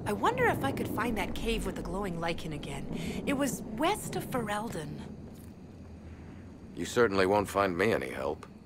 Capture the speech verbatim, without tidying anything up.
I wonder if I could find that cave with the glowing lichen again. It was west of Ferelden. You certainly won't find me any help.